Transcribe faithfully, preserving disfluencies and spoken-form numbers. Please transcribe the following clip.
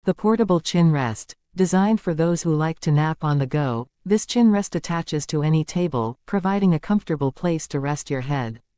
The portable chin rest. Designed for those who like to nap on the go, this chin rest attaches to any table, providing a comfortable place to rest your head.